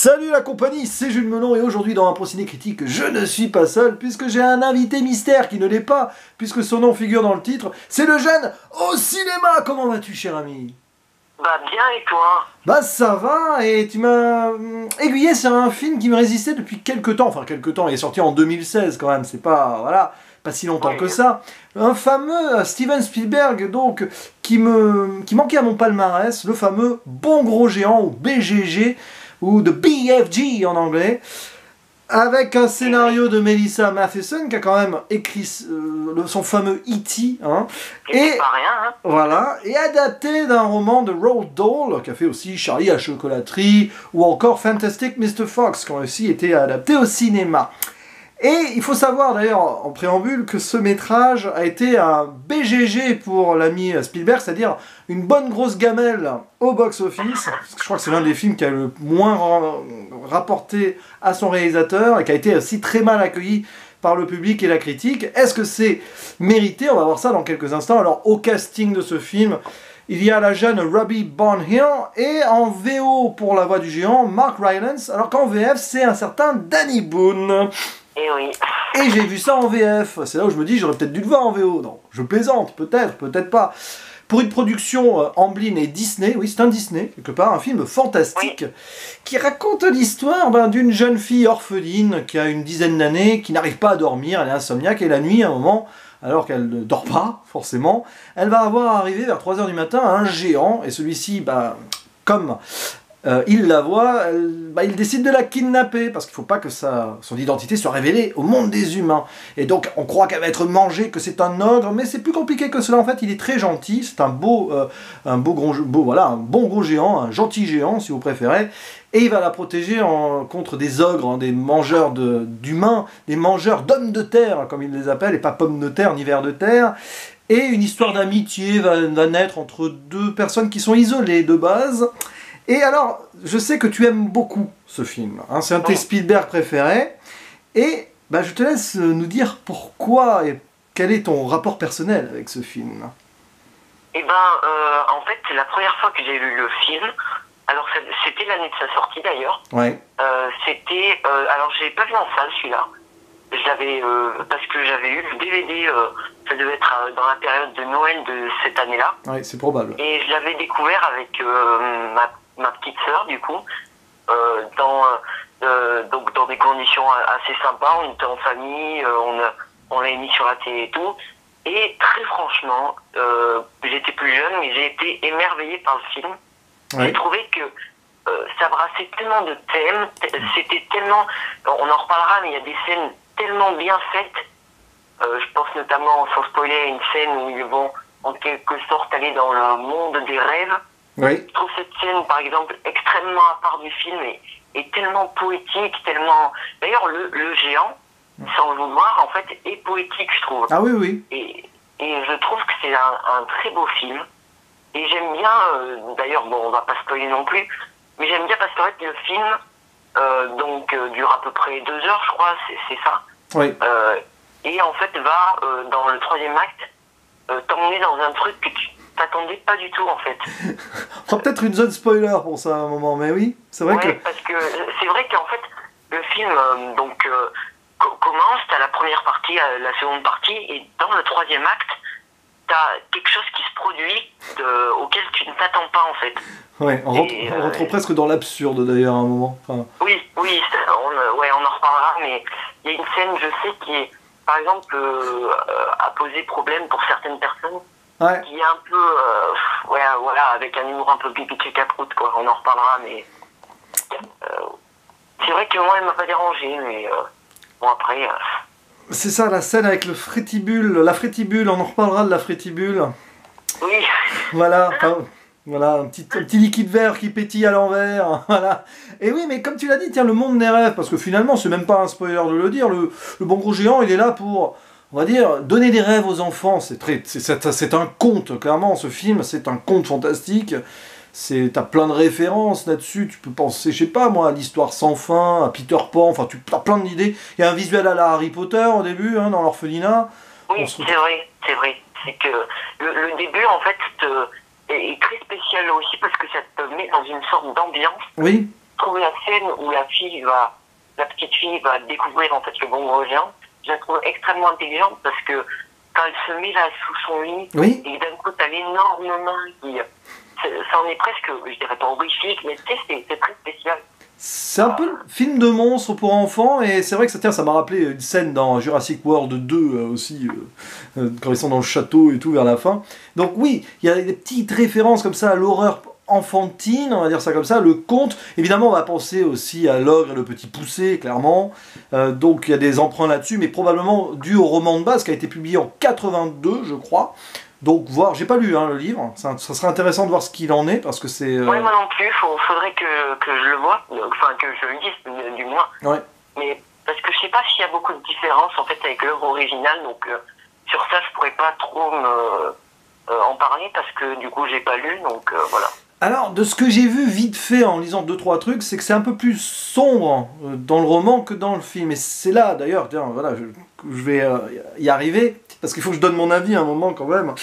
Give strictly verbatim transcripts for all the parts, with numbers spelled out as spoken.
Salut la compagnie, c'est Jules Melon et aujourd'hui dans un Pro-Ciné Critique, je ne suis pas seul puisque j'ai un invité mystère qui ne l'est pas puisque son nom figure dans le titre, c'est le jeune au cinéma. Comment vas-tu cher ami? Bah bien et toi? Bah ça va et tu m'as hum, aiguillé sur un film qui me résistait depuis quelques temps, enfin quelques temps, il est sorti en deux mille seize quand même, c'est pas, voilà, pas si longtemps Oui. que ça. Un fameux Steven Spielberg donc qui, me, qui manquait à mon palmarès, le fameux Bon Gros Géant ou B G G ou de B F G en anglais, avec un scénario de Melissa Mathison qui a quand même écrit euh, le- son fameux E T hein, Et et c'est pas rien, hein? voilà, et adapté d'un roman de Roald Dahl qui a fait aussi Charlie à la chocolaterie ou encore Fantastic mister Fox qui ont aussi été adaptés au cinéma. Et il faut savoir d'ailleurs en préambule que ce métrage a été un B G G pour l'ami Spielberg, c'est-à-dire une bonne grosse gamelle au box-office. Je crois que c'est l'un des films qui a le moins ra- rapporté à son réalisateur et qui a été aussi très mal accueilli par le public et la critique. Est-ce que c'est mérité? On va voir ça dans quelques instants. Alors au casting de ce film, il y a la jeune Robbie Bonnhill et en V O pour la voix du géant, Mark Rylance, alors qu'en V F c'est un certain Danny Boone. Et oui. Et j'ai vu ça en V F. C'est là où je me dis, j'aurais peut-être dû le voir en V O. Non, je plaisante, peut-être, peut-être pas. Pour une production euh, Amblin et Disney, oui, c'est un Disney, quelque part, un film fantastique, Oui. qui raconte l'histoire ben, d'une jeune fille orpheline qui a une dizaine d'années, qui n'arrive pas à dormir, elle est insomniaque, et la nuit, à un moment, alors qu'elle ne dort pas, forcément, elle va avoir arrivé vers trois heures du matin un géant, et celui-ci, ben, comme euh, il la voit, elle- bah, il décide de la kidnapper parce qu'il ne faut pas que sa, son identité soit révélée au monde des humains. Et donc on croit qu'elle va être mangée, que c'est un ogre, mais c'est plus compliqué que cela. En fait, il est très gentil. C'est un beau, euh, un beau gros, beau, voilà, un bon gros géant, un gentil géant si vous préférez. Et il va la protéger en- contre des ogres, hein, des mangeurs de- d'humains, des mangeurs d'hommes de terre, comme ils les appellent, et pas pommes de terre ni vers de terre. Et une histoire d'amitié va, va naître entre deux personnes qui sont isolées de base. Et alors, je sais que tu aimes beaucoup ce film, hein, c'est un de tes Oui. Spielberg préférés, et bah, je te laisse euh, nous dire pourquoi et quel est ton rapport personnel avec ce film. Et ben, euh, en fait, c'est la première fois que j'ai vu le film. Alors, c'est- c'était l'année de sa sortie d'ailleurs. Ouais, Euh, c'était. Euh, alors, j'ai pas vu en salle celui-là. Je l'avais. Euh, parce que j'avais eu le D V D, euh, ça devait être euh, dans la période de Noël de cette année-là. ouais, c'est probable. Et je l'avais découvert avec euh, ma, ma petite sœur, du coup, euh, dans, euh, donc dans des conditions assez sympas. On était en famille, euh, on, a- on l'a mis sur la télé et tout. Et très franchement, euh, j'étais plus jeune, mais j'ai été émerveillé par le film. Ouais. J'ai trouvé que euh, ça brassait tellement de thèmes, t- c'était tellement, on en reparlera, mais il y a des scènes tellement bien faites. Euh, je pense notamment, sans spoiler, à une scène où ils vont en quelque sorte aller dans le monde des rêves. Oui, Je trouve cette scène, par exemple, extrêmement à part du film et, et tellement poétique, tellement... D'ailleurs, le, le géant, sans le vouloir, en fait, est poétique, je trouve. ah oui, oui. Et, et je trouve que c'est un, un très beau film. Et j'aime bien, euh, d'ailleurs, bon, on va pas spoiler non plus, mais j'aime bien parce qu'en fait, le film, euh, donc, euh, dure à peu près deux heures, je crois, c'est c'est ça. Oui. Euh, et en fait, va, euh, dans le troisième acte, euh, t'emmener dans un truc que tu t'attendais pas du tout, en fait. On fera peut-être une zone spoiler pour ça à un moment, mais oui, c'est vrai Ouais, que... parce que c'est vrai qu'en fait, le film euh, donc euh, co- commence, t'as la première partie, euh, la seconde partie, et dans le troisième acte, t'as quelque chose qui se produit de- auquel tu ne t'attends pas en fait. Ouais, on rentre, Et, on euh, rentre presque dans l'absurde d'ailleurs à un moment. Enfin, Oui, oui, c'est- on, euh, ouais, on en reparlera, mais il y a une scène, je sais, qui est, par exemple, euh, euh, a posé problème pour certaines personnes, ouais. qui est un peu, euh, ouais, voilà, avec un humour un peu pipi caproute, quoi. On en reparlera, mais euh, c'est vrai que moi, elle m'a pas dérangé, mais euh, bon après. Euh, C'est ça la scène avec le frétibule, la frétibule, on en reparlera de la frétibule. Oui, Voilà, enfin, voilà, un petit, un petit liquide vert qui pétille à l'envers, voilà. Et oui, mais comme tu l'as dit, tiens, le monde des rêves, parce que finalement, c'est même pas un spoiler de le dire, le, le bon gros géant, il est là pour, on va dire, donner des rêves aux enfants. C'est très, c'est, c'est, c'est un conte, clairement, ce film, c'est un conte fantastique. C'est, t'as plein de références là-dessus, tu peux penser, je sais pas moi, à l'histoire sans fin, à Peter Pan, enfin, tu as plein d'idées. Il y a un visuel à la Harry Potter au début, hein, dans l'orphelinat. oui, On se c'est vrai, c'est vrai. C'est que le, le début, en fait, te- est, est très spécial aussi parce que ça te met dans une sorte d'ambiance. Oui, trouve la scène où la fille va, la petite fille va découvrir en fait le bonbon géant, je la trouve extrêmement intelligente parce que quand elle se met là sous son lit, Oui. et d'un coup t'as l'énorme main qui, ça en est presque, je dirais pas horrifique, mais tu sais, c'est c'est très spécial. C'est un peu le film de monstre pour enfants, et c'est vrai que ça, tiens, ça m'a rappelé une scène dans Jurassic World deux euh, aussi, euh, euh, quand ils sont dans le château et tout vers la fin. Donc oui, il y a des petites références comme ça à l'horreur enfantine, on va dire ça comme ça, le conte. Évidemment, on va penser aussi à L'Ogre et le Petit Poucet, clairement. Euh, donc il y a des emprunts là-dessus, mais probablement dû au roman de base qui a été publié en quatre-vingt-deux, je crois. Donc, voir, j'ai pas lu hein, le livre, ça, ça serait intéressant de voir ce qu'il en est, parce que c'est... Euh... Ouais, moi non plus, il faudrait que, que je le vois, enfin que je le lise, du moins. Ouais. Mais parce que je sais pas s'il y a beaucoup de différences en fait avec l'œuvre originale, donc euh, sur ça je pourrais pas trop me, euh, en parler, parce que du coup j'ai pas lu, donc euh, voilà. Alors, de ce que j'ai vu vite fait en lisant deux trois trucs, c'est que c'est un peu plus sombre dans le roman que dans le film. Et c'est là, d'ailleurs, tiens, voilà, je, je vais euh, y arriver, parce qu'il faut que je donne mon avis à un moment quand même.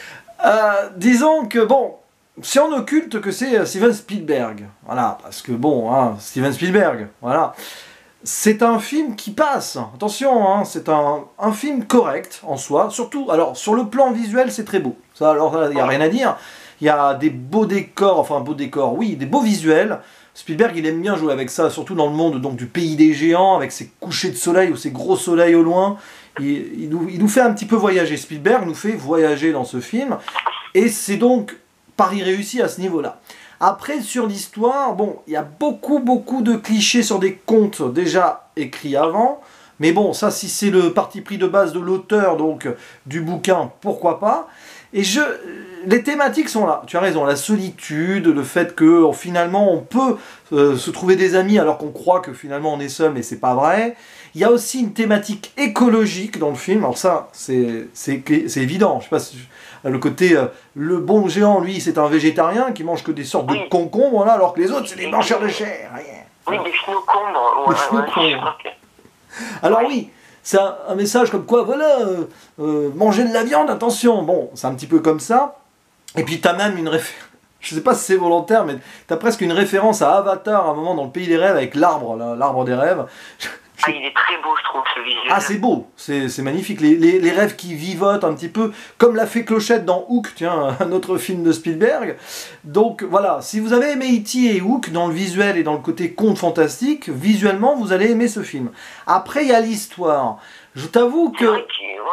Euh, disons que, bon, si on occulte que c'est Steven Spielberg, voilà, parce que bon, hein, Steven Spielberg, voilà, c'est un film qui passe, attention, hein, c'est un, un film correct en soi, surtout, alors, sur le plan visuel, c'est très beau, ça, alors, il n'y a rien à dire. Il y a des beaux décors, enfin beaux décors, oui, des beaux visuels. Spielberg, il aime bien jouer avec ça, surtout dans le monde donc, du pays des géants, avec ses couchers de soleil ou ses gros soleils au loin. Il, il, nous, il nous fait un petit peu voyager. Spielberg nous fait voyager dans ce film. Et c'est donc pari réussi à ce niveau-là. Après, sur l'histoire, bon, il y a beaucoup, beaucoup de clichés sur des contes déjà écrits avant. Mais bon, ça, si c'est le parti pris de base de l'auteur, donc du bouquin, pourquoi pas. Et je, les thématiques sont là, tu as raison, la solitude, le fait que finalement on peut euh, se trouver des amis alors qu'on croit que finalement on est seul, mais c'est pas vrai. Il y a aussi une thématique écologique dans le film, alors ça c'est évident, je sais pas si, le côté, euh, le bon géant lui c'est un végétarien qui mange que des sortes de concombres, voilà, alors que les autres c'est des blancheurs de chair. Oui, des phinocombres, ouais, ouais, ouais, alors oui, c'est un, un message comme quoi, voilà, euh, euh, manger de la viande, attention. Bon, c'est un petit peu comme ça. Et puis t'as même une référence, je sais pas si c'est volontaire, mais t'as presque une référence à Avatar à un moment dans le pays des rêves avec l'arbre, l'arbre des rêves. Ah, il est très beau, je trouve, ce visuel. Ah, c'est beau, c'est magnifique. Les, les, les rêves qui vivotent un petit peu, comme l'a fait Clochette dans Hook, tiens, un autre film de Spielberg. Donc voilà, si vous avez aimé E T et Hook dans le visuel et dans le côté conte fantastique, visuellement, vous allez aimer ce film. Après, il y a l'histoire. Je t'avoue que... Ouais,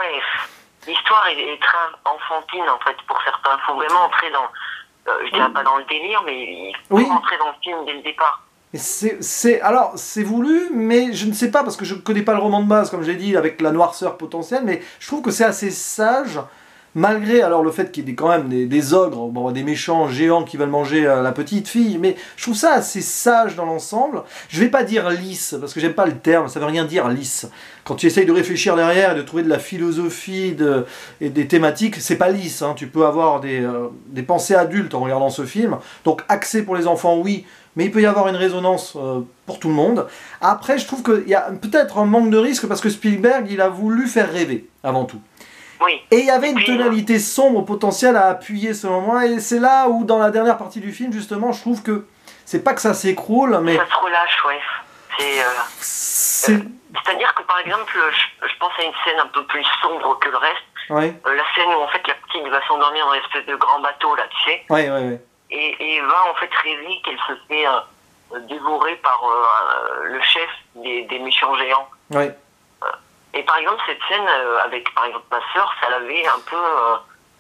l'histoire est, est très enfantine, en fait, pour certains. Il faut vraiment entrer dans... Euh, je dirais oui. pas dans le délire, mais il faut oui. entrer dans le film dès le départ. C'est, alors, c'est voulu, mais je ne sais pas, parce que je ne connais pas le roman de base, comme j'ai dit, avec la noirceur potentielle, mais je trouve que c'est assez sage, malgré alors le fait qu'il y ait quand même des, des ogres, bon, des méchants géants qui veulent manger euh, la petite fille, mais je trouve ça assez sage dans l'ensemble. Je ne vais pas dire lisse, parce que j'aime pas le terme, ça veut rien dire lisse. Quand tu essayes de réfléchir derrière et de trouver de la philosophie de, et des thématiques, c'est pas lisse, hein. Tu peux avoir des, euh, des pensées adultes en regardant ce film, donc axé pour les enfants, oui, mais il peut y avoir une résonance euh, pour tout le monde. Après, je trouve qu'il y a peut-être un manque de risque parce que Spielberg, il a voulu faire rêver, avant tout. Oui. Et il y avait une tonalité sombre potentielle à appuyer ce moment, et c'est là où, dans la dernière partie du film, justement, je trouve que c'est pas que ça s'écroule, mais... Ça se relâche, ouais. C'est... Euh... C'est-à-dire que, par exemple, je, je pense à une scène un peu plus sombre que le reste. Oui. Euh, la scène où, en fait, la petite va s'endormir dans l'espèce de grand bateau, là, tu sais. Oui, oui, oui. Et, et va en fait rêver qu'elle se fait euh, dévorer par euh, le chef des, des méchants géants. Oui. Euh, et par exemple cette scène euh, avec par exemple ma sœur, ça l'avait un peu, euh,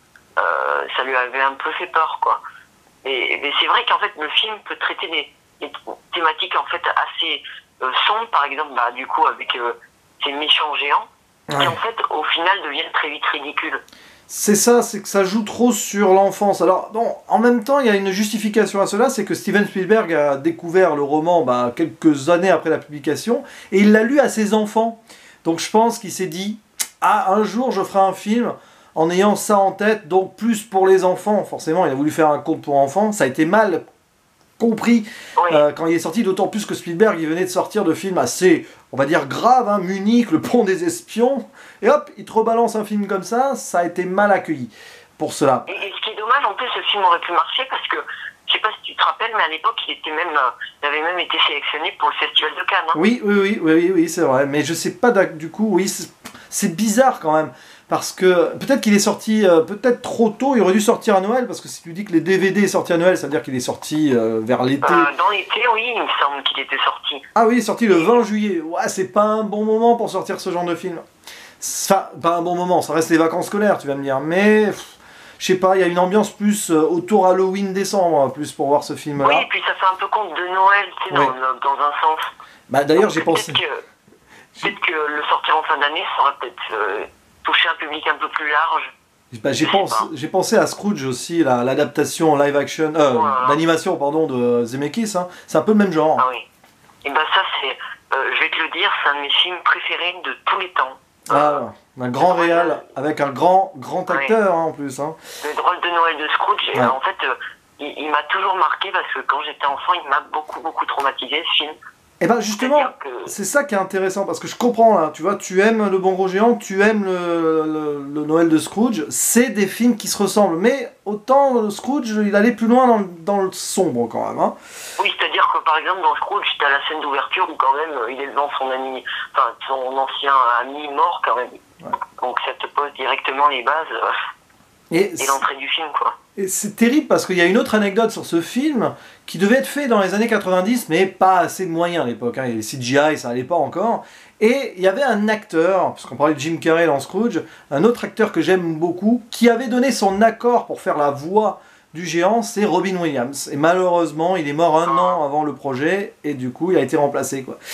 euh, ça lui avait un peu fait peur quoi. Et, et c'est vrai qu'en fait le film peut traiter des, des thématiques en fait assez euh, sombres, par exemple bah, du coup avec euh, ces méchants géants, ouais. qui en fait au final deviennent très vite ridicules. C'est ça, c'est que ça joue trop sur l'enfance. Alors, non, en même temps, il y a une justification à cela, c'est que Steven Spielberg a découvert le roman bah, quelques années après la publication, et il l'a lu à ses enfants. Donc je pense qu'il s'est dit, ah, un jour je ferai un film en ayant ça en tête, donc plus pour les enfants. Forcément, il a voulu faire un conte pour enfants, ça a été mal compris oui. euh, quand il est sorti, d'autant plus que Spielberg il venait de sortir de films assez, on va dire, graves, hein, Munich, Le Pont des Espions, et hop, il te rebalance un film comme ça, ça a été mal accueilli pour cela. Et, et ce qui est dommage, en plus, ce film aurait pu marcher parce que je sais pas si tu te rappelles, mais à l'époque, il était même, euh, il avait même été sélectionné pour le Festival de Cannes. Hein. Oui, oui, oui, oui, oui, oui c'est vrai. Mais je sais pas du coup, oui, c'est bizarre quand même. Parce que peut-être qu'il est sorti euh, peut-être trop tôt, il aurait dû sortir à Noël, parce que si tu dis que les D V D est sorti à Noël, ça veut dire qu'il est sorti euh, vers l'été. Euh, dans l'été, oui, il me semble qu'il était sorti. Ah oui, il est sorti le vingt juillet. Ouais, c'est pas un bon moment pour sortir ce genre de film. Enfin, pas un bon moment, ça reste les vacances scolaires, tu vas me dire. Mais, pff, je sais pas, il y a une ambiance plus euh, autour Halloween-décembre, plus pour voir ce film-là. Oui, et puis ça fait un peu compte de Noël, tu sais, oui. dans, dans un sens. Bah d'ailleurs, j'ai pensé... Peut-être que, peut que le sortir en fin d'année, ça aurait peut-être... Euh, toucher un public un peu plus large. Bah, j'ai pensé, pensé à Scrooge aussi, l'adaptation la, live action, euh, voilà. l'animation pardon de Zemeckis, hein. C'est un peu le même genre. Ah oui. Et ben ça c'est, euh, je vais te le dire, c'est un de mes films préférés de tous les temps. Ah, un grand réal avec un grand grand acteur oui. hein, en plus. Hein. Le drôle de Noël de Scrooge, ouais. En fait, euh, il, il m'a toujours marqué parce que quand j'étais enfant, il m'a beaucoup beaucoup traumatisé ce film. Et ben justement, que... c'est ça qui est intéressant, parce que je comprends là, tu vois, tu aimes Le Bon Gros Géant, tu aimes le, le, le Noël de Scrooge, c'est des films qui se ressemblent, mais autant Scrooge, il allait plus loin dans, dans le sombre quand même. Hein. Oui, c'est-à-dire que par exemple dans Scrooge, tu as la scène d'ouverture où quand même il est devant son ami, enfin son ancien ami mort quand même. Ouais. Donc ça te pose directement les bases euh, et, et l'entrée du film quoi. Et c'est terrible parce qu'il y a une autre anecdote sur ce film qui devait être fait dans les années quatre-vingt-dix, mais pas assez de moyens à l'époque. Hein. Les C G I, ça allait pas encore. Et il y avait un acteur, parce qu'on parlait de Jim Carrey dans Scrooge, un autre acteur que j'aime beaucoup, qui avait donné son accord pour faire la voix du géant, c'est Robin Williams. Et malheureusement, il est mort un an avant le projet, et du coup, il a été remplacé, quoi.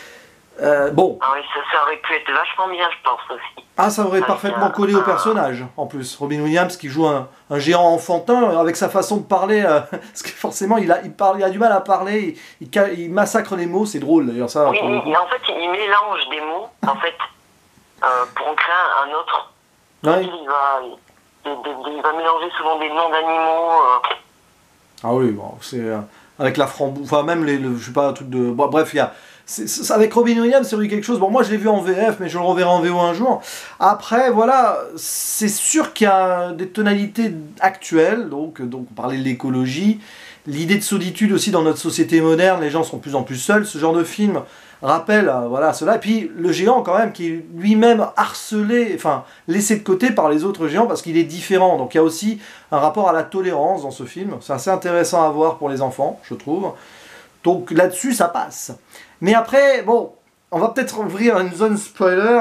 Euh, bon. Ah oui, ça, ça aurait pu être vachement bien, je pense aussi. Ah, ça aurait ah, parfaitement collé ah. au personnage, en plus. Robin Williams qui joue un, un géant enfantin, avec sa façon de parler, euh, parce que forcément, il a, il, parle, il a du mal à parler, il, il, il massacre les mots, c'est drôle d'ailleurs, ça. Oui, il, en fait, il mélange des mots, en fait, euh, pour en créer un autre. Ouais. Il, va, il, il, il va mélanger souvent des noms d'animaux. Euh. Ah oui, bon, c'est... Euh, avec la framboise, enfin même les, le, je sais pas, un truc de... Bon, bref, il y a... C'est, c'est, avec Robin Williams, c'est eu quelque chose. Bon, moi je l'ai vu en V F, mais je le reverrai en V O un jour. Après, voilà, c'est sûr qu'il y a des tonalités actuelles. Donc, donc on parlait de l'écologie, l'idée de solitude aussi dans notre société moderne. Les gens sont de plus en plus seuls. Ce genre de film rappelle, voilà, cela. Et puis le géant quand même, qui est lui-même harcelé, enfin laissé de côté par les autres géants parce qu'il est différent. Donc il y a aussi un rapport à la tolérance dans ce film. C'est assez intéressant à voir pour les enfants, je trouve. Donc là-dessus, ça passe. Mais après, bon, on va peut-être ouvrir une zone spoiler.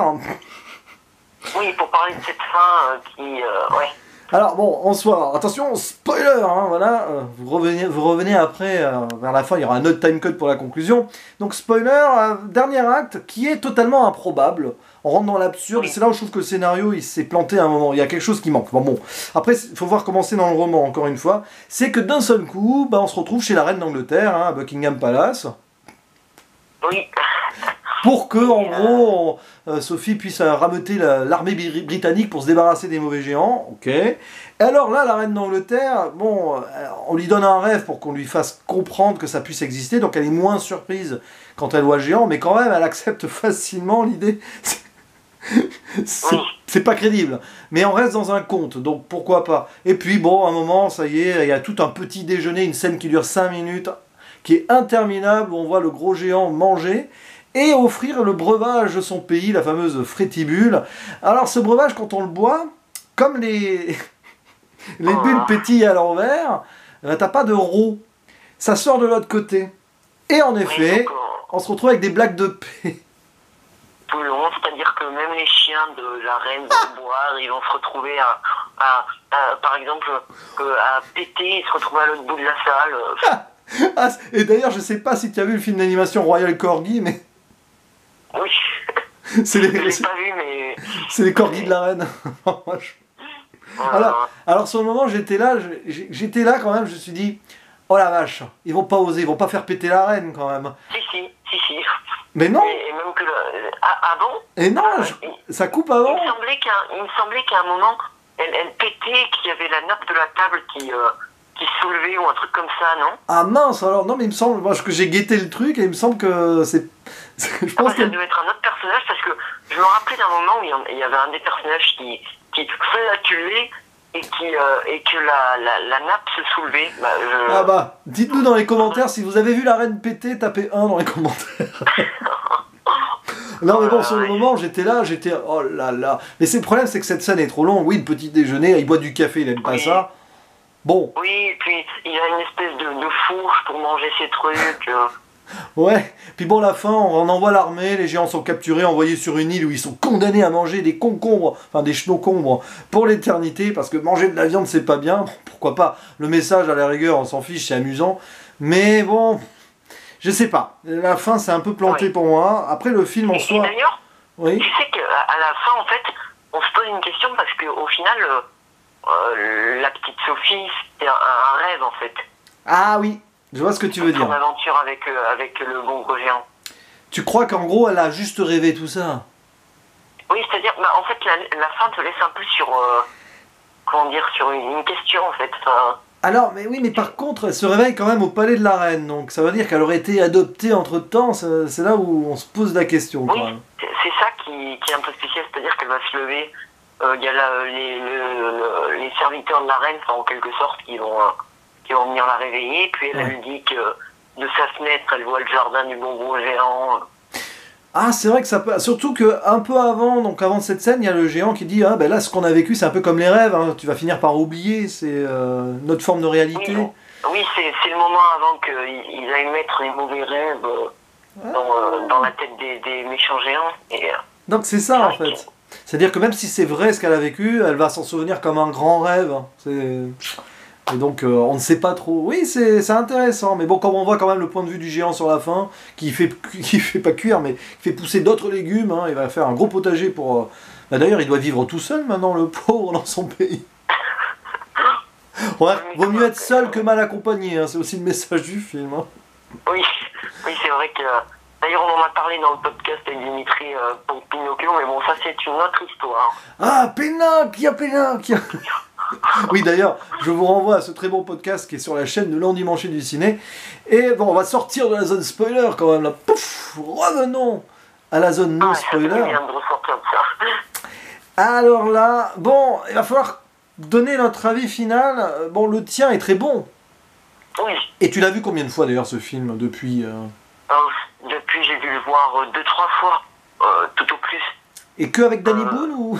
Oui, pour parler de cette fin euh, qui... Euh, ouais. Alors bon, en soi, attention, spoiler, hein, voilà, euh, vous, revenez, vous revenez après, euh, vers la fin, il y aura un autre timecode pour la conclusion. Donc spoiler, euh, dernier acte, qui est totalement improbable. On rentre dans l'absurde, oui. Et c'est là où je trouve que le scénario, il s'est planté à un moment, il y a quelque chose qui manque. Bon, bon. Après, il faut voir comment c'est dans le roman, encore une fois. C'est que d'un seul coup, bah, on se retrouve chez la reine d'Angleterre, hein, à Buckingham Palace. Oui. Pour que, en gros, on, euh, Sophie puisse euh, rameuter l'armée la, britannique pour se débarrasser des mauvais géants. Ok. Et alors là, la reine d'Angleterre, bon, euh, on lui donne un rêve pour qu'on lui fasse comprendre que ça puisse exister, donc elle est moins surprise quand elle voit le géant, mais quand même, elle accepte facilement l'idée. C'est pas crédible, mais on reste dans un conte, donc pourquoi pas. Et puis bon, à un moment, ça y est, il y a tout un petit déjeuner, une scène qui dure cinq minutes, qui est interminable, où on voit le gros géant manger et offrir le breuvage de son pays, la fameuse frétibule. Alors ce breuvage, quand on le boit, comme les, les bulles pétillent à l'envers, ben, t'as pas de roux, ça sort de l'autre côté. Et en effet, on se retrouve avec des blagues de paix. Tout le long, c'est-à-dire que même les chiens de la reine vont boire, ils vont se retrouver à, à, à par exemple, à péter, ils se retrouvent à l'autre bout de la salle. Ah, et d'ailleurs, je sais pas si tu as vu le film d'animation Royal Corgi, mais... Oui, c'est les... je l'ai pas vu, mais... C'est les corgis de la reine. alors, alors, sur le moment, j'étais là, j'étais là quand même, je me suis dit, oh la vache, ils vont pas oser, ils vont pas faire péter la reine quand même. Si, si, si, si. Mais non. Et, et même que... Le... Ah, ah bon. Et non, ah, je... il... ça coupe avant. Il me semblait qu'à il me semblait qu'à un moment, elle, elle pétait, qu'il y avait la nappe de la table qui... Euh... qui se soulevait ou un truc comme ça, non? Ah mince, alors non, mais il me semble, moi que j'ai guetté le truc et il me semble que c'est... Je pense ah bah, que ça devait être un autre personnage parce que je me rappelais d'un moment où il y avait un des personnages qui, qui se faisait tuer et, qui, euh, et que la, la, la nappe se soulevait. Bah, je... Ah bah, dites-nous dans les commentaires si vous avez vu la reine péter, tapez un dans les commentaires. Non mais bon, sur le moment, j'étais là, j'étais... Oh là là. Mais c'est le problème, c'est que cette scène est trop longue. Oui, le petit déjeuner, il boit du café, il aime pas oui. ça. Bon. Oui, et puis il a une espèce de, de fourche pour manger ses trucs. Euh... Ouais, puis bon, la fin, on envoie l'armée, les géants sont capturés, envoyés sur une île où ils sont condamnés à manger des concombres, enfin des chenaucombres, pour l'éternité, parce que manger de la viande, c'est pas bien. Bon, pourquoi pas, le message, à la rigueur, on s'en fiche, c'est amusant. Mais bon... Je sais pas, la fin c'est un peu planté ouais. pour moi. Après le film en et, soi... Et d'ailleurs, oui. tu sais qu'à la fin en fait, on se pose une question parce qu'au final, euh, la petite Sophie, c'était un, un rêve en fait. Ah oui, je vois ce que tu veux dire. Son aventure avec, euh, avec le bon gros géant. Tu crois qu'en gros elle a juste rêvé tout ça? Oui, c'est-à-dire, bah, en fait la, la fin te laisse un peu sur... Euh, comment dire, sur une, une question en fait. Enfin, alors, mais oui, mais par contre, elle se réveille quand même au palais de la reine, donc ça veut dire qu'elle aurait été adoptée entre-temps, c'est là où on se pose la question. Oui, c'est ça qui, qui est un peu spécial, c'est-à-dire qu'elle va se lever, il euh, y a là, les, le, les serviteurs de la reine, en quelque sorte, qui vont, euh, qui vont venir la réveiller, puis elle, ouais. elle dit que de sa fenêtre, elle voit le jardin du bon gros géant. Ah, c'est vrai que ça peut... Surtout qu'un peu avant, donc avant cette scène, il y a le géant qui dit « Ah, ben là, ce qu'on a vécu, c'est un peu comme les rêves, hein. Tu vas finir par oublier, c'est euh, notre forme de réalité. » Oui, oui c'est le moment avant qu'ils aillent mettre les mauvais rêves euh, dans, euh, dans la tête des, des méchants géants. Et, euh, donc c'est ça, en fait. Que... C'est-à-dire que même si c'est vrai ce qu'elle a vécu, elle va s'en souvenir comme un grand rêve. C'est... Et donc euh, on ne sait pas trop. Oui, c'est intéressant, mais bon, comme on voit quand même le point de vue du géant sur la fin, qui fait qui fait pas cuire, mais qui fait pousser d'autres légumes, hein, il va faire un gros potager pour... Euh... Bah, d'ailleurs, il doit vivre tout seul maintenant, le pauvre, dans son pays. Ouais, vaut mieux être seul que mal accompagné, hein, c'est aussi le message du film. Hein. Oui, oui c'est vrai que... D'ailleurs, on en a parlé dans le podcast avec Dimitri euh, pour Pinocchio, mais bon, ça c'est une autre histoire. Ah, Pinocchio, Pinocchio. Oui, d'ailleurs, je vous renvoie à ce très bon podcast qui est sur la chaîne de l'Endimanché du ciné. Et bon, on va sortir de la zone spoiler quand même là. Pouf, revenons à la zone non spoiler. Ah, ça bien de ressortir de ça. Alors là, bon, il va falloir donner notre avis final. Bon, le tien est très bon. Oui. Et tu l'as vu combien de fois d'ailleurs ce film depuis euh... euh, Depuis, j'ai dû le voir euh, deux, trois fois, euh, tout au plus. Et que avec Danny euh... Boone ou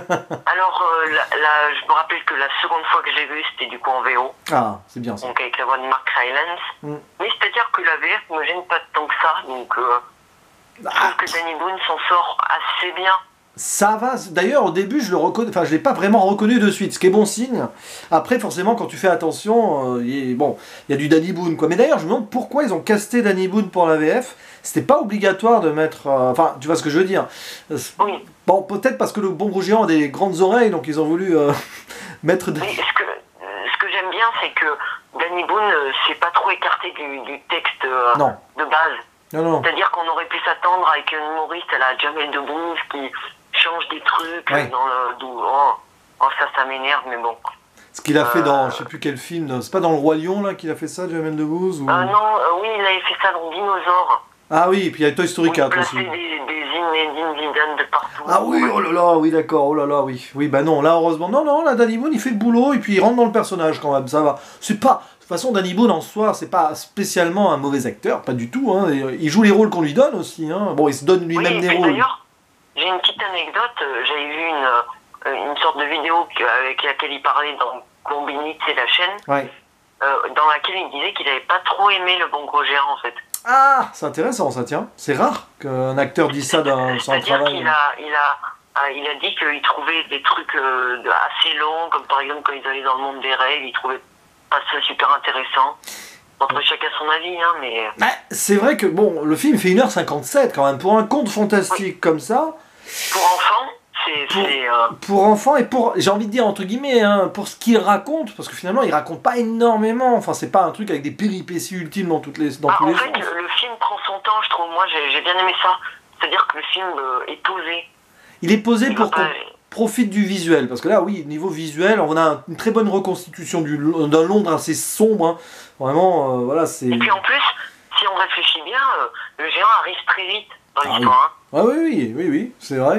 Alors, euh, la, la, je me rappelle que la seconde fois que j'ai vu, c'était du coup en V O. Ah, c'est bien ça. Donc avec la voix de Mark Rylance. Mm. Mais c'est-à-dire que la V F me gêne pas tant que ça, donc euh, ah. je trouve que Danny Boone s'en sort assez bien. Ça va, d'ailleurs au début je le reconnais, enfin je l'ai pas vraiment reconnu de suite, ce qui est bon signe. Après forcément quand tu fais attention, euh, il, bon, il y a du Danny Boone quoi. Mais d'ailleurs je me demande pourquoi ils ont casté Danny Boone pour la V F. C'était pas obligatoire de mettre, euh, enfin tu vois ce que je veux dire. Oui. Bon peut-être parce que le bon gros géant a des grandes oreilles donc ils ont voulu euh, mettre... Des... Oui, ce que, ce que j'aime bien c'est que Danny Boone euh, s'est pas trop écarté du, du texte euh, non. de base. Non, non. C'est-à-dire qu'on aurait pu s'attendre avec une humoriste à la Jamel Debbouze qui change des trucs ouais. dans le... Oh, oh ça, ça m'énerve, mais bon. Ce qu'il a fait euh... dans, je sais plus quel film, c'est pas dans Le Roi Lion là qu'il a fait ça, Jamel Debbouze ou... euh, Non, euh, oui, il avait fait ça dans Dinosaure. Ah oui, et puis il y a Toy Story quatre aussi. Il plaçait des, des Zinedine Zidane de partout. Ah oui, oh là là, oui d'accord, oh là là, oui. Oui, bah non, là heureusement, non, non, là Danny Boone il fait le boulot et puis il rentre dans le personnage quand même, ça va. C'est pas... De toute façon, Danny Boone en soi, c'est pas spécialement un mauvais acteur, pas du tout. Hein. Il joue les rôles qu'on lui donne aussi. Hein. Bon, il se donne lui-même oui, des rôles. D'ailleurs, j'ai une petite anecdote. J'avais vu une, une sorte de vidéo avec laquelle il parlait dans Combini, c'est la chaîne, ouais. euh, dans laquelle il disait qu'il n'avait pas trop aimé le bon gros géant en fait. Ah, c'est intéressant ça, tiens. C'est rare qu'un acteur dise ça dans son travail. Il a, il a, il a dit qu'il trouvait des trucs euh, assez longs, comme par exemple quand ils allaient dans le monde des rêves, il trouvait pas ça super intéressant. Entre chacun son avis, hein, mais... Bah, c'est vrai que, bon, le film fait une heure cinquante-sept quand même. Pour un conte fantastique oui. comme ça... Pour enfants, c'est... Pour, euh... pour enfants et pour, j'ai envie de dire, entre guillemets, hein, pour ce qu'il raconte, parce que finalement, il raconte pas énormément. Enfin, c'est pas un truc avec des péripéties ultimes dans, toutes les, dans bah, tous en les fait, sens. Le, le film prend son temps, je trouve. Moi, j'ai bien aimé ça. C'est-à-dire que le film euh, est posé. Il est posé il pour qu'on profite du visuel, parce que là, oui, niveau visuel, on a une très bonne reconstitution d'un Londres assez sombre, hein. Vraiment, euh, voilà, c'est... Et puis en plus, si on réfléchit bien, euh, le géant arrive très vite dans ah l'histoire. oui. Hein. Ah oui, oui, oui, oui, c'est vrai.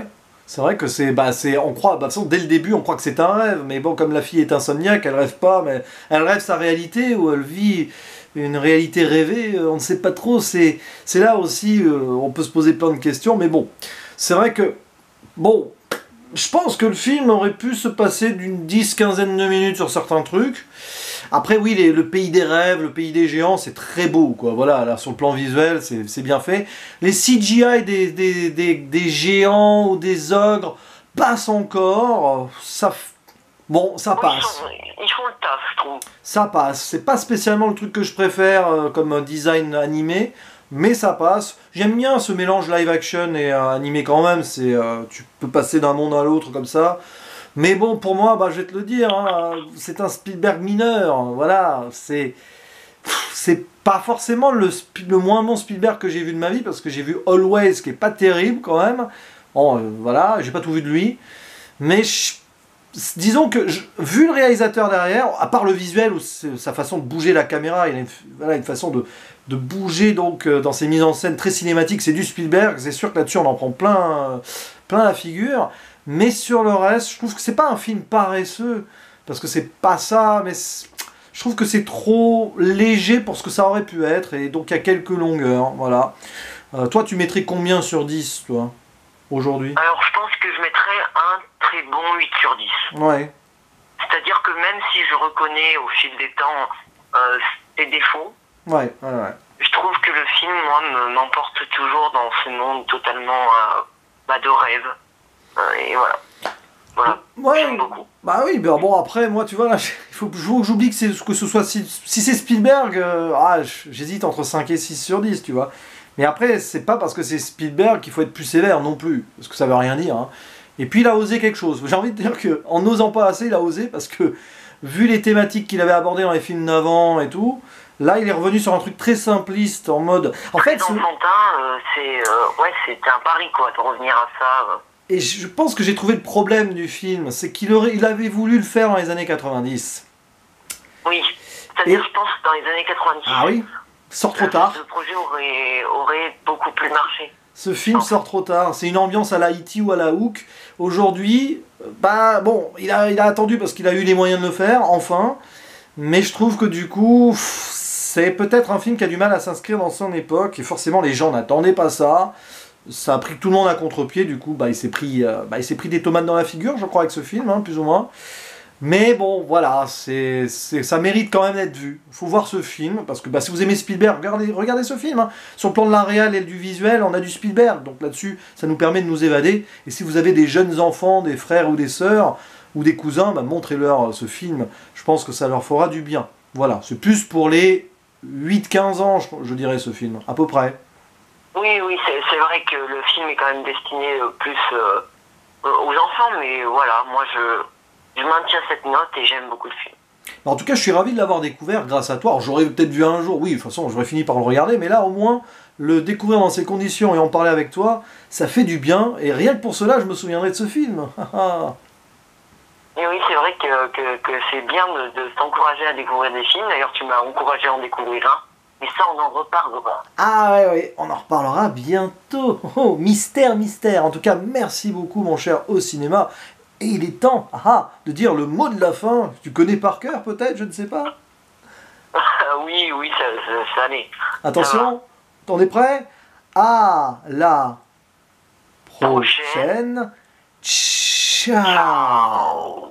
C'est vrai que c'est, bah, c'est, on croit, bah, de toute façon, dès le début, on croit que c'est un rêve, mais bon, comme la fille est insomniaque, elle rêve pas, mais elle rêve sa réalité, ou elle vit une réalité rêvée, euh, on ne sait pas trop, c'est, c'est là aussi, euh, on peut se poser plein de questions, mais bon, c'est vrai que, bon, je pense que le film aurait pu se passer d'une dix, quinzaine de minutes sur certains trucs. Après, oui, les- le pays des rêves, le pays des géants, c'est très beau, quoi. Voilà, là, sur le plan visuel, c'est c'est bien fait. Les C G I des, des, des, des géants ou des ogres passent encore. Ça, f- bon, ça Oui, ils, passe. sont- ils font le taf, je trouve. Ça passe. C'est pas spécialement le truc que je préfère euh, comme euh, design animé, mais ça passe. J'aime bien ce mélange live action et euh, animé quand même. C'est, euh, tu peux passer d'un monde à l'autre comme ça. Mais bon, pour moi, bah, je vais te le dire, hein, c'est un Spielberg mineur. Voilà, c'est c'est pas forcément le, Sp- le moins bon Spielberg que j'ai vu de ma vie, parce que j'ai vu Always, qui est pas terrible quand même. Bon, euh, voilà, j'ai pas tout vu de lui. Mais je- disons que, je- vu le réalisateur derrière, à part le visuel ou c'est- sa façon de bouger la caméra, il a une, voilà, une façon de, de bouger donc euh, dans ses mises en scène très cinématiques, c'est du Spielberg, c'est sûr que là-dessus on en prend plein, euh, plein la figure. Mais sur le reste, je trouve que c'est pas un film paresseux, parce que c'est pas ça, mais c'est- je trouve que c'est trop léger pour ce que ça aurait pu être, et donc il y a quelques longueurs, voilà. Euh, toi, tu mettrais combien sur dix, toi, aujourd'hui? Alors, je pense que je mettrais un très bon huit sur dix. Ouais, C'est-à-dire que même si je reconnais au fil des temps euh, ses défauts, ouais, ouais, ouais. je trouve que le film, moi, me- m'emporte toujours dans ce monde totalement euh, bah, de rêve. Euh, et voilà. Voilà. Ouais, J'aime beaucoup. bah oui, bah bon après moi tu vois là, il faut que j'oublie que, c'est- que ce soit si, si c'est Spielberg, euh, ah, j'hésite entre cinq et six sur dix, tu vois. Mais après c'est pas parce que c'est Spielberg qu'il faut être plus sévère non plus, parce que ça veut rien dire, hein. Et puis il a osé quelque chose. J'ai envie de dire que en n'osant pas assez, il a osé, parce que vu les thématiques qu'il avait abordées dans les films d'avant et tout, là il est revenu sur un truc très simpliste en mode. En fait, Dans ce- Fantin, euh, c'est euh, ouais, c'était un pari, quoi, de revenir à ça. euh. et je pense que j'ai trouvé le problème du film, c'est qu'il aurait, il avait voulu le faire dans les années quatre-vingt-dix. Oui. C'est-à-dire, Et- je pense, que dans les années quatre-vingt-dix, Ah oui, sort trop le, tard. le projet aurait, aurait beaucoup plus marché. Ce film sort trop tard. C'est une ambiance à la E T ou à la Hook. Aujourd'hui, bah bon, il a, il a attendu parce qu'il a eu les moyens de le faire, enfin. Mais je trouve que du coup, pff, c'est peut-être un film qui a du mal à s'inscrire dans son époque. Et forcément, les gens n'attendaient pas ça. Ça a pris tout le monde à contre-pied. Du coup, bah, il s'est pris, euh, bah, il s'est pris des tomates dans la figure, je crois, avec ce film, hein, plus ou moins. Mais bon, voilà, c'est, c'est, ça mérite quand même d'être vu. Il faut voir ce film, parce que bah, si vous aimez Spielberg, regardez, regardez ce film, hein. Sur le plan de la réal et du visuel, on a du Spielberg. Donc là-dessus, ça nous permet de nous évader. Et si vous avez des jeunes enfants, des frères ou des sœurs, ou des cousins, bah, montrez-leur ce film. Je pense que ça leur fera du bien. Voilà, c'est plus pour les huit quinze ans, je, je dirais, ce film, à peu près. Oui, oui, c'est c'est vrai que le film est quand même destiné euh, plus euh, aux enfants, mais voilà, moi je, je maintiens cette note et j'aime beaucoup le film. En tout cas, je suis ravi de l'avoir découvert grâce à toi. Alors, j'aurais peut-être vu un jour, oui, de toute façon, j'aurais fini par le regarder, mais là, au moins, le découvrir dans ces conditions et en parler avec toi, ça fait du bien. Et rien que pour cela, je me souviendrai de ce film. Et oui, c'est vrai que, que, que c'est bien de, de s'encourager à découvrir des films. D'ailleurs, tu m'as encouragé à en découvrir un. Mais ça, on en reparlera. Ah ouais, ouais, on en reparlera bientôt. Oh, mystère, mystère. En tout cas, merci beaucoup, mon cher Au Cinéma. Et il est temps, ah, ah, de dire le mot de la fin. Tu connais par cœur, peut-être, je ne sais pas. oui, oui, ça, ça, ça allait. Attention, t'en es prêt? À la prochaine. Prochaine. Ciao.